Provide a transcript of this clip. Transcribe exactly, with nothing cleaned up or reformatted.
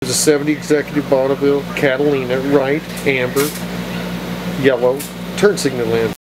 There's a seventy Executive Bonneville, Catalina, right, amber, yellow, turn signal lamp.